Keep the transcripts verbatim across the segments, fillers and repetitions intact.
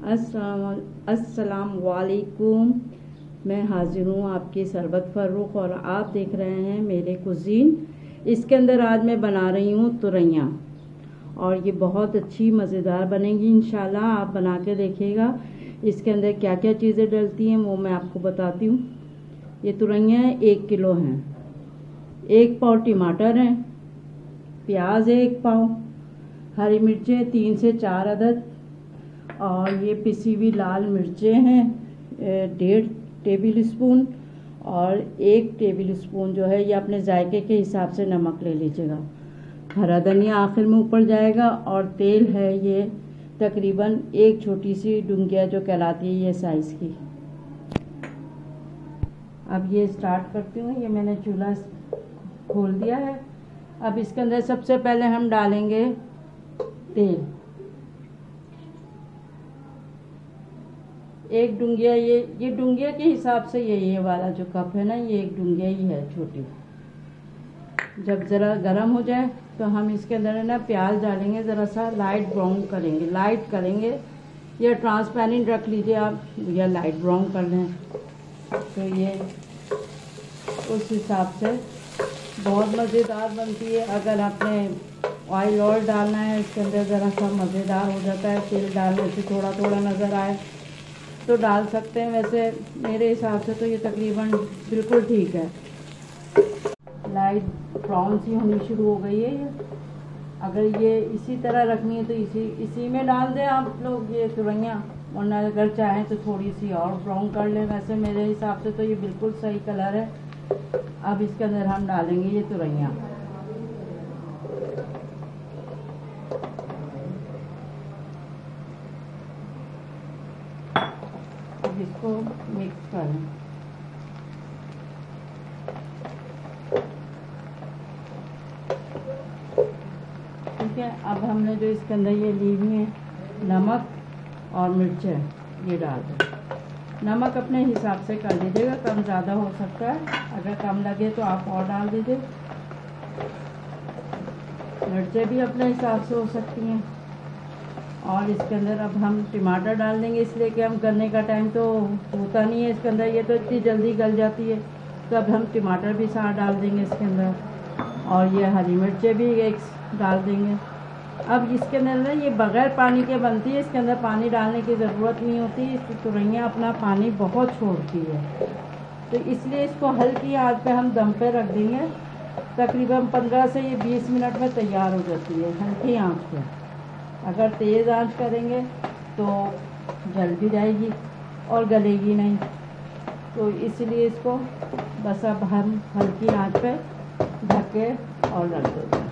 अस्सलाम वालेकुम। मैं हाजिर हूँ आपकी सरवत फर्रुख और आप देख रहे हैं मेरे कुजीन। इसके अंदर आज मैं बना रही हूँ तुरैयाँ और ये बहुत अच्छी मज़ेदार बनेंगी इंशाल्लाह। आप बना के देखिएगा। इसके अंदर क्या क्या चीज़ें डलती हैं वो मैं आपको बताती हूँ। ये तुरैयाँ एक किलो हैं, एक पाव टमाटर हैं, प्याज है एक पाव, हरी मिर्चें तीन से चार अदद और ये पिसी हुई लाल मिर्चें हैं डेढ़ टेबल स्पून और एक टेबल स्पून जो है ये अपने जायके के हिसाब से नमक ले लीजिएगा। हरा धनिया आखिर में ऊपर जाएगा और तेल है ये तकरीबन एक छोटी सी डुंगिया जो कहलाती है ये साइज़ की। अब ये स्टार्ट करती हूँ। ये मैंने चूल्हा खोल दिया है। अब इसके अंदर सबसे पहले हम डालेंगे तेल। एक डुंगिया, ये ये डुंगिया के हिसाब से ये ये वाला जो कप है ना, ये एक डुंगिया ही है छोटी। जब ज़रा गर्म हो जाए तो हम इसके अंदर है ना प्याज डालेंगे, ज़रा सा लाइट ब्राउन करेंगे, लाइट करेंगे या ट्रांसपेरेंट रख लीजिए आप या लाइट ब्राउन कर लें। तो ये उस हिसाब से बहुत मज़ेदार बनती है। अगर आपने ऑयल और डालना है इसके अंदर ज़रा सा मज़ेदार हो जाता है। तेल डालने से थोड़ा थोड़ा नज़र आए तो डाल सकते हैं। वैसे मेरे हिसाब से तो ये तकरीबन बिल्कुल ठीक है। लाइट ब्राउन सी होनी शुरू हो गई है ये। अगर ये इसी तरह रखनी है तो इसी इसी में डाल दें आप लोग ये तुरैयाँ, वरना अगर चाहें तो थोड़ी सी और ब्राउन कर लें। वैसे मेरे हिसाब से तो ये बिल्कुल सही कलर है। अब इसके अंदर हम डालेंगे ये तुरैयाँ। अब इसको मिक्स करें। ठीक है। अब हमने जो इसके अंदर ये ली हुई है नमक और मिर्चें ये डाल दें। नमक अपने हिसाब से कर लीजिएगा, कम ज़्यादा हो सकता है। अगर कम लगे तो आप और डाल दीजिए। मिर्चें भी अपने हिसाब से हो सकती हैं। और इसके अंदर अब हम टमाटर डाल देंगे, इसलिए कि हम करने का टाइम तो होता नहीं है इसके अंदर, ये तो इतनी जल्दी गल जाती है। तो अब हम टमाटर भी साथ डाल देंगे इसके अंदर और ये हरी मिर्चें भी एक डाल देंगे। अब इसके अंदर ना ये बग़ैर पानी के बनती है, इसके अंदर पानी डालने की ज़रूरत नहीं होती। इसकी तुरैयाँ अपना पानी बहुत छोड़ती है, तो इसलिए इसको हल्की आंच पे हम दम पे रख देंगे। तकरीबन पंद्रह से ये बीस मिनट में तैयार हो जाती है हल्की आंच पे। अगर तेज़ आंच करेंगे तो जल भी जाएगी और गलेगी नहीं। तो इसलिए इसको बस अब हम हल्की आंच पे ढक के और रख देंगे।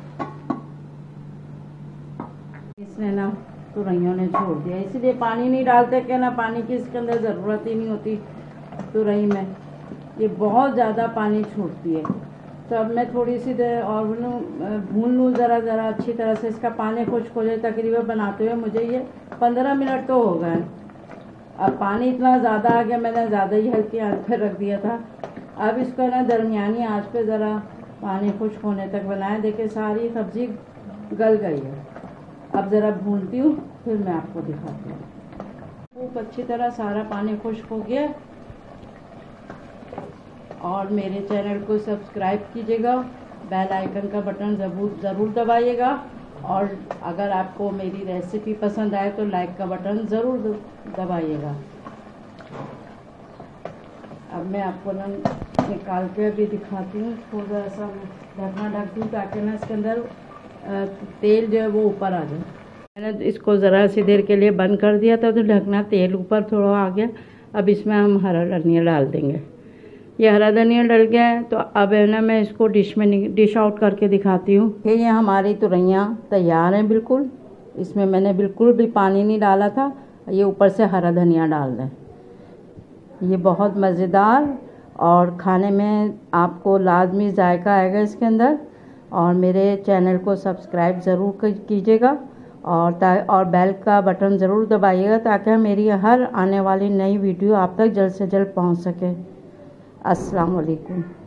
इसने ना तुरैयों ने छोड़ दिया, इसलिए पानी नहीं डालते कि ना पानी की इसके अंदर ज़रूरत ही नहीं होती तुरई में। ये बहुत ज़्यादा पानी छोड़ती है। तो अब मैं थोड़ी सी देर और भून लूँ ज़रा ज़रा अच्छी तरह से, इसका पानी खुश्क हो जाए। तकरीबन बनाते हुए मुझे ये पंद्रह मिनट तो हो गए। अब पानी इतना ज़्यादा आ गया, मैंने ज़्यादा ही हल्की आंच पे रख दिया था। अब इसको ना दरमियानी आंच पे ज़रा पानी खुश्क होने तक बनाएं। देखिए सारी सब्ज़ी गल गई है। अब ज़रा भूनती हूँ फिर मैं आपको दिखाती हूँ। खूब अच्छी तरह सारा पानी खुश्क हो गया। और मेरे चैनल को सब्सक्राइब कीजिएगा, बेल आइकन का बटन ज़रूर ज़रूर दबाइएगा। और अगर आपको मेरी रेसिपी पसंद आए तो लाइक का बटन ज़रूर दबाइएगा। अब मैं आपको ना निकाल के भी दिखाती हूँ। थोड़ा सा ढकना ढक दूँ ताकि ना इसके अंदर तेल जो है वो ऊपर आ जाए। मैंने इसको ज़रा सी देर के लिए बंद कर दिया था तो ढकना तेल ऊपर थोड़ा आ गया। अब इसमें हम हरा धनिया डाल देंगे। ये हरा धनिया डल गया है तो अब है ना मैं इसको डिश में डिश आउट करके दिखाती हूँ। ये हमारी तुरैयाँ तैयार हैं बिल्कुल। इसमें मैंने बिल्कुल भी पानी नहीं डाला था। ये ऊपर से हरा धनिया डाल दें। ये बहुत मज़ेदार और खाने में आपको लाजमी जायका आएगा इसके अंदर। और मेरे चैनल को सब्सक्राइब ज़रूर कीजिएगा और और बेल का बटन ज़रूर दबाइएगा ताकि मेरी हर आने वाली नई वीडियो आप तक जल्द से जल्द पहुंच सके। अस्सलाम वालेकुम।